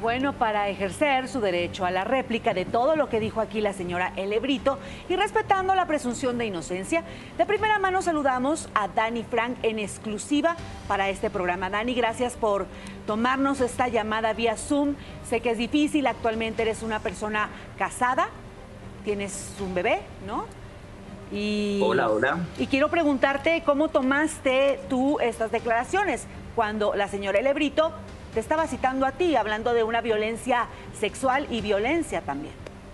Bueno, para ejercer su derecho a la réplica de todo lo que dijo aquí la señora Ele Brito y respetando la presunción de inocencia, de primera mano saludamos a Dani Frank en exclusiva para este programa. Dani, gracias por tomarnos esta llamada vía Zoom. Sé que es difícil, actualmente eres una persona casada, tienes un bebé, ¿no? Hola, hola. Y quiero preguntarte cómo tomaste tú estas declaraciones cuando la señora Ele Brito te estaba citando a ti, hablando de una violencia sexual y violencia también.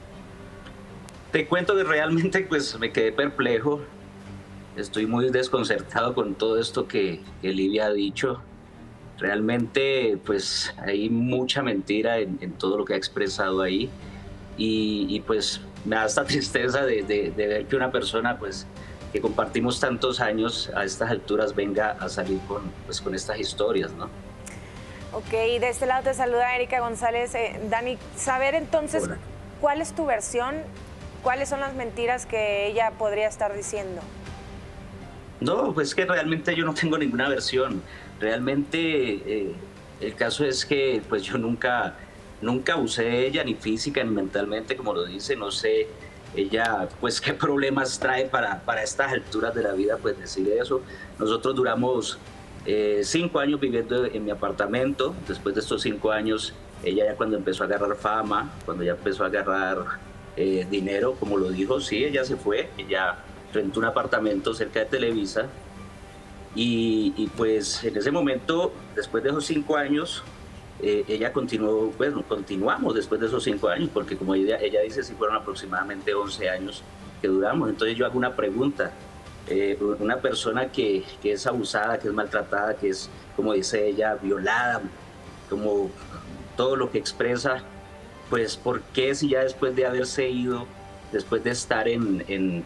Te cuento que realmente pues me quedé perplejo. Estoy muy desconcertado con todo esto que Livia ha dicho. Realmente pues hay mucha mentira en todo lo que ha expresado ahí. Y pues me da esta tristeza de ver que una persona pues que compartimos tantos años a estas alturas venga a salir con estas historias, ¿no? Ok, de este lado te saluda Erika González. Dani, saber entonces, Hola. ¿cuál es tu versión? ¿Cuáles son las mentiras que ella podría estar diciendo? No, pues que realmente yo no tengo ninguna versión. Realmente el caso es que pues yo nunca abusé de ella, ni física ni mentalmente, como lo dice. No sé ella pues qué problemas trae para estas alturas de la vida, pues decir eso. Nosotros duramos 5 años viviendo en mi apartamento. Después de estos 5 años, ella ya cuando empezó a agarrar fama, cuando ya empezó a agarrar dinero, como lo dijo, sí, ella se fue, ella rentó un apartamento cerca de Televisa y pues en ese momento, después de esos 5 años, ella continuó, bueno, continuamos después de esos 5 años, porque como ella dice, sí fueron aproximadamente 11 años que duramos. Entonces yo hago una pregunta. Una persona que es abusada, que es maltratada, que es, como dice ella, violada, como todo lo que expresa, pues ¿por qué si ya después de haberse ido, después de estar de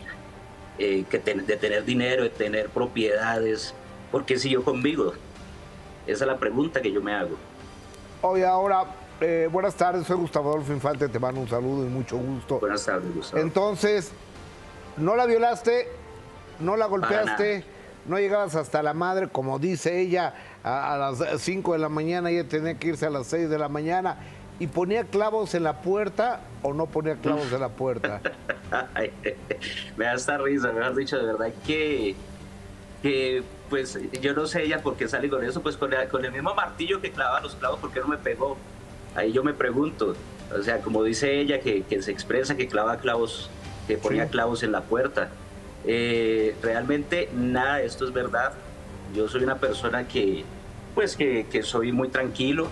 tener dinero, de tener propiedades, ¿por qué siguió conmigo? Esa es la pregunta que yo me hago. Oye, ahora, buenas tardes, soy Gustavo Adolfo Infante, te mando un saludo y mucho gusto. Buenas tardes, Gustavo. Entonces, ¿no la violaste? ¿No la golpeaste? ¿No llegabas hasta la madre, como dice ella, a las 5 de la mañana, ella tenía que irse a las 6 de la mañana? ¿Y ponía clavos en la puerta o no ponía clavos en la puerta? Ay, me da esta risa, mejor dicho, de verdad que pues yo no sé ella por qué sale con eso, pues con el mismo martillo que clavaba los clavos, ¿por qué no me pegó? Ahí yo me pregunto, o sea, como dice ella, que se expresa, que clava clavos, que ponía clavos en la puerta. Realmente nada de esto es verdad. Yo soy una persona que soy muy tranquilo,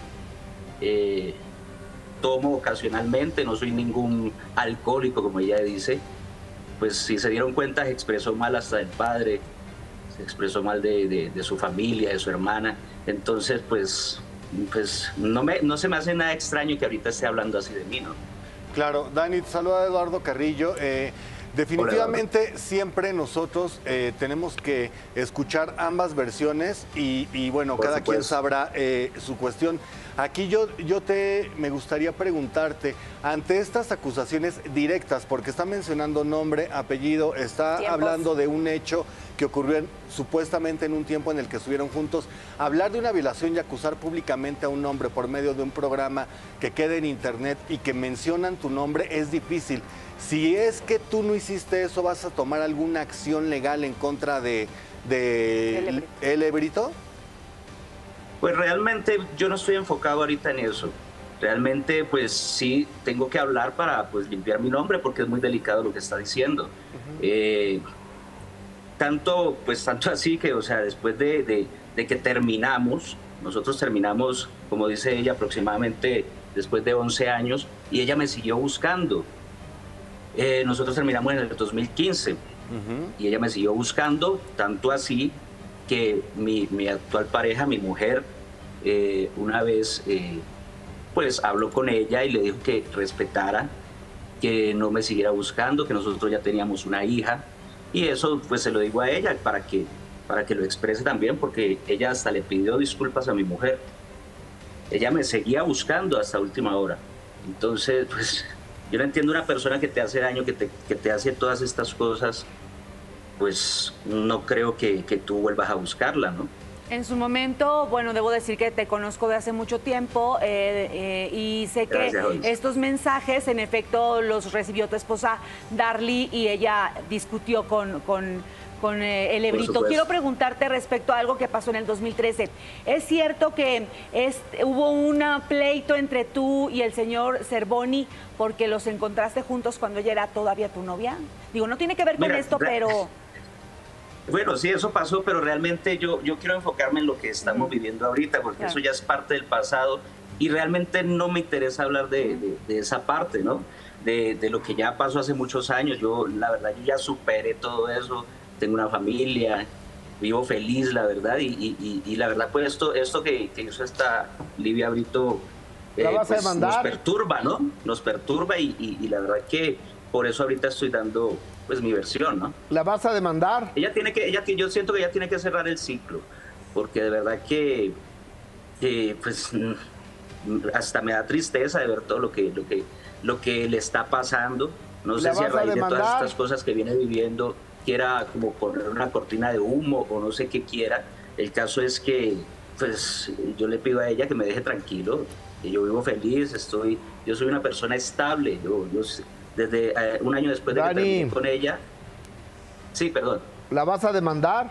tomo ocasionalmente, no soy ningún alcohólico como ella dice. Pues si se dieron cuenta, se expresó mal hasta del padre, se expresó mal de su familia, de su hermana. Entonces pues no se me hace nada extraño que ahorita esté hablando así de mí, ¿no? Claro, Dani, te saluda Eduardo Carrillo. Definitivamente siempre nosotros tenemos que escuchar ambas versiones y bueno, Por cada supuesto. quien sabrá su cuestión. Aquí me gustaría preguntarte, ante estas acusaciones directas, porque está mencionando nombre, apellido, está hablando de un hecho que ocurrió supuestamente en un tiempo en el que estuvieron juntos, hablar de una violación y acusar públicamente a un hombre por medio de un programa que quede en internet y que mencionan tu nombre es difícil. Si es que tú no hiciste eso, ¿vas a tomar alguna acción legal en contra de Ele Brito? Pues realmente yo no estoy enfocado ahorita en eso. Realmente pues sí tengo que hablar para pues limpiar mi nombre porque es muy delicado lo que está diciendo. Tanto así que, o sea, después de que terminamos, nosotros terminamos, como dice ella, aproximadamente después de 11 años y ella me siguió buscando. Nosotros terminamos en el 2015 y ella me siguió buscando, tanto así que mi actual pareja, mi mujer, una vez pues habló con ella y le dijo que respetara, que no me siguiera buscando, que nosotros ya teníamos una hija y eso pues se lo digo a ella para que lo exprese también, porque ella hasta le pidió disculpas a mi mujer. Ella me seguía buscando hasta última hora. Entonces pues yo no entiendo una persona que te hace daño, que te hace todas estas cosas, pues no creo que tú vuelvas a buscarla, ¿no? En su momento, bueno, debo decir que te conozco de hace mucho tiempo y sé que estos mensajes, en efecto, los recibió tu esposa Darly y ella discutió con el Lebrito. Quiero preguntarte respecto a algo que pasó en el 2013. ¿Es cierto que hubo un pleito entre tú y el señor Cervoni porque los encontraste juntos cuando ella era todavía tu novia? Digo, no tiene que ver con esto, pero... Bueno, sí, eso pasó, pero realmente yo quiero enfocarme en lo que estamos viviendo ahorita, porque eso ya es parte del pasado y realmente no me interesa hablar de esa parte, ¿no? De lo que ya pasó hace muchos años. Yo, la verdad, yo ya superé todo eso, tengo una familia, vivo feliz, la verdad, y la verdad, pues esto que hizo esta Livia Brito pues, nos perturba, ¿no? Nos perturba y la verdad que por eso ahorita estoy dando pues mi versión, ¿no? ¿La vas a demandar? Yo siento que ella tiene que cerrar el ciclo, porque de verdad que pues hasta me da tristeza de ver todo lo que le está pasando. No sé si a raíz de todas estas cosas que viene viviendo quiera como poner una cortina de humo o no sé qué quiera. El caso es que pues yo le pido a ella que me deje tranquilo, que yo vivo feliz, yo soy una persona estable, yo desde un año después de que terminé con ella. Sí, perdón. ¿La vas a demandar?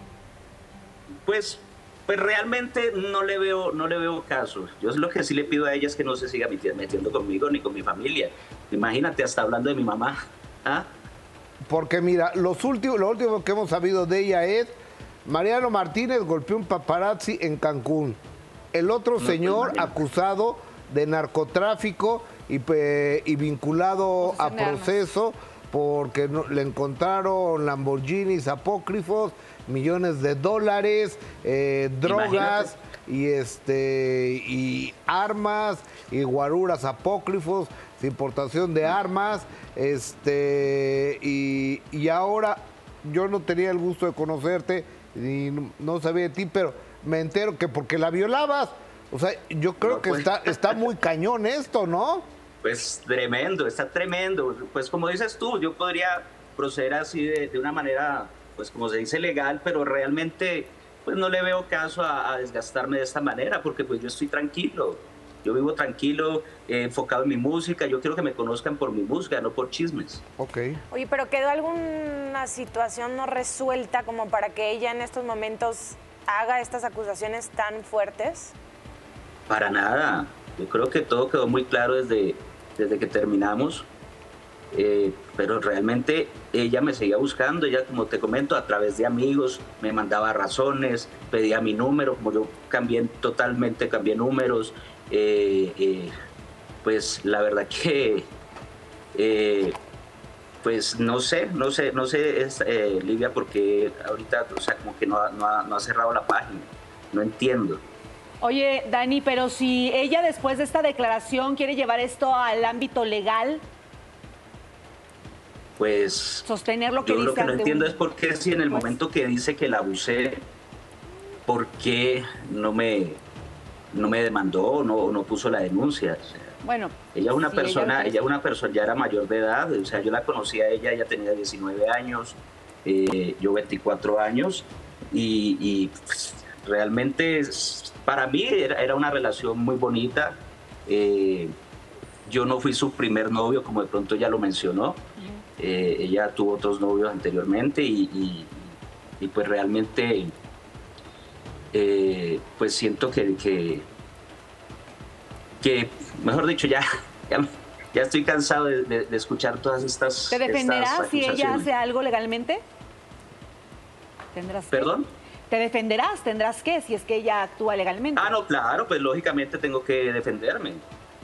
Pues realmente no le veo caso. Yo lo que sí le pido a ella es que no se siga metiendo conmigo ni con mi familia. Imagínate, hasta hablando de mi mamá. ¿Ah? Porque mira, lo último que hemos sabido de ella es Mariano Martínez golpeó un paparazzi en Cancún. El otro señor acusado de narcotráfico y vinculado a proceso porque le encontraron Lamborghinis apócrifos, millones de dólares, drogas y armas y guaruras apócrifos, importación de armas, y ahora yo no tenía el gusto de conocerte y no sabía de ti, pero me entero que porque la violabas. O sea, yo creo que está muy cañón esto, ¿no? Pues tremendo, está tremendo. Pues como dices tú, yo podría proceder así de una manera, pues como se dice, legal, pero realmente pues no le veo caso a desgastarme de esta manera, porque pues yo estoy tranquilo. Yo vivo tranquilo, enfocado en mi música. Yo quiero que me conozcan por mi música, no por chismes. Ok. Oye, ¿pero quedó alguna situación no resuelta como para que ella en estos momentos haga estas acusaciones tan fuertes? Para nada. Yo creo que todo quedó muy claro desde que terminamos. Pero realmente ella me seguía buscando. Ella, como te comento, a través de amigos, me mandaba razones, pedía mi número. Como yo totalmente cambié números. Pues la verdad que pues no sé Livia, porque ahorita, o sea, como que no ha cerrado la página, no entiendo. Oye, Dani, pero si ella después de esta declaración quiere llevar esto al ámbito legal, pues sostener lo que yo dice lo que no ante entiendo es por qué, si en el momento que dice que la abusé, ¿por qué no me demandó, no puso la denuncia? O sea, bueno, ella es una persona, ya era mayor de edad. O sea, yo la conocí a ella tenía 19 años, yo 24 años, y pues, realmente para mí era una relación muy bonita. Yo no fui su primer novio, como de pronto ella lo mencionó. Ella tuvo otros novios anteriormente y pues realmente pues siento que mejor dicho, ya estoy cansado de escuchar todas estas. ¿Te defenderás si ella hace algo legalmente? ¿Tendrás ¿Perdón? ¿Te defenderás? ¿Tendrás que, si es que ella actúa legalmente? Ah, no, claro, pues lógicamente tengo que defenderme.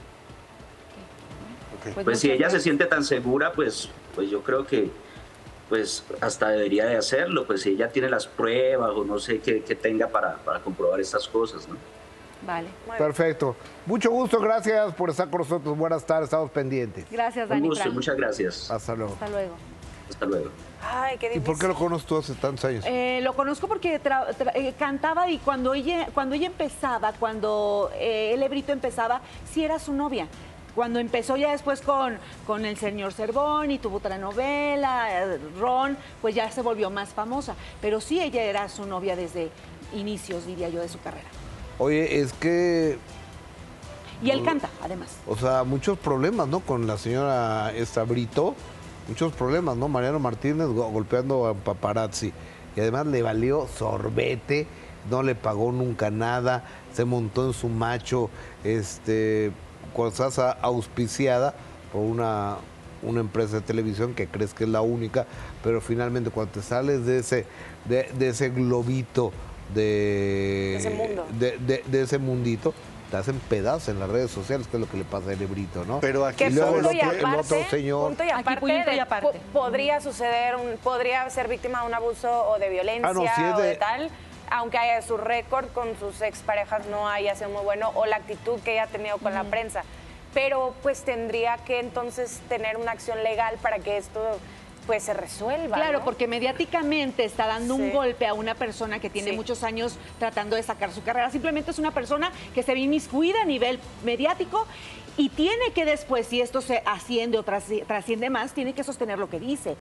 Okay. Pues si ella se siente tan segura, pues yo creo que pues hasta debería de hacerlo, pues si ella tiene las pruebas o no sé qué tenga para comprobar estas cosas, ¿no? Vale. Perfecto. Mucho gusto, gracias por estar con nosotros. Buenas tardes, estamos pendientes. Gracias, Dani. Un gusto, Frank. Muchas gracias. Hasta luego. Hasta luego. Hasta luego. Ay, qué difícil. ¿Y por qué lo conoces tú hace tantos años? Lo conozco porque cantaba y cuando ella empezaba, cuando el Lebrito empezaba, sí era su novia. Cuando empezó ya después con el señor Cervoni, tuvo otra novela, Ron, pues ya se volvió más famosa. Pero sí, ella era su novia desde inicios, diría yo, de su carrera. Oye, es que... Y él canta, además. O sea, muchos problemas, ¿no? Con la señora Brito, muchos problemas, ¿no? Mariano Martínez golpeando a paparazzi. Y además le valió sorbete, no le pagó nunca nada, se montó en su macho, cuando estás auspiciada por una empresa de televisión que crees que es la única, pero finalmente cuando te sales de ese globito, de ese mundo, de ese mundito, te hacen pedazos en las redes sociales, que es lo que le pasa a Elebrito, ¿no? Pero aquí y luego punto el otro señor... Punto y aparte, puñito y aparte. Podría suceder, podría ser víctima de un abuso o de violencia o de tal, aunque haya su récord con sus exparejas no haya sido muy bueno, o la actitud que ella ha tenido con la prensa. Pero pues tendría que entonces tener una acción legal para que esto pues se resuelva. Claro, ¿no? porque mediáticamente está dando un golpe a una persona que tiene muchos años tratando de sacar su carrera. Simplemente es una persona que se ve inmiscuida a nivel mediático y tiene que después, si esto se asciende o trasciende más, tiene que sostener lo que dice.